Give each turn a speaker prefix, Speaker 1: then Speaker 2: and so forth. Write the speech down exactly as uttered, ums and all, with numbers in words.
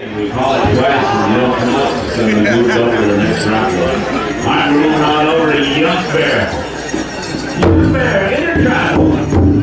Speaker 1: We call it twice and you don't come up, so we moved over to the next round. I'm moving on over to Young Bear. Young Bear, in your trap.